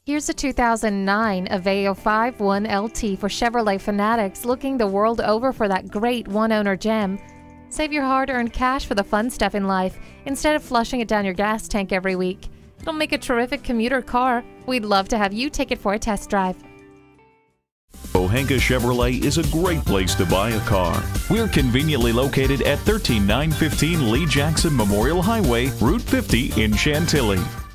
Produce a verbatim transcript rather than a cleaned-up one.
Here's a two thousand nine Aveo five one L T for Chevrolet fanatics looking the world over for that great one-owner gem. Save your hard-earned cash for the fun stuff in life instead of flushing it down your gas tank every week. It'll make a terrific commuter car. We'd love to have you take it for a test drive. Pohanka Chevrolet is a great place to buy a car. We're conveniently located at one three nine one five Lee Jackson Memorial Highway, Route fifty in Chantilly.